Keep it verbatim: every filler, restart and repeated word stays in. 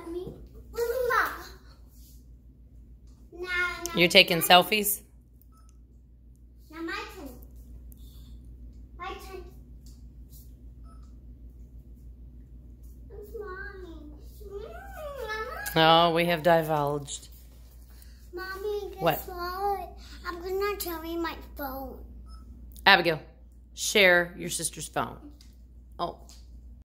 me. Now, now, You're taking now, selfies? Now my turn. My turn. It's Mommy. Mm, Oh, we have divulged. Mommy, guess What? what? I'm gonna show you my phone. Abigail, share your sister's phone. Oh.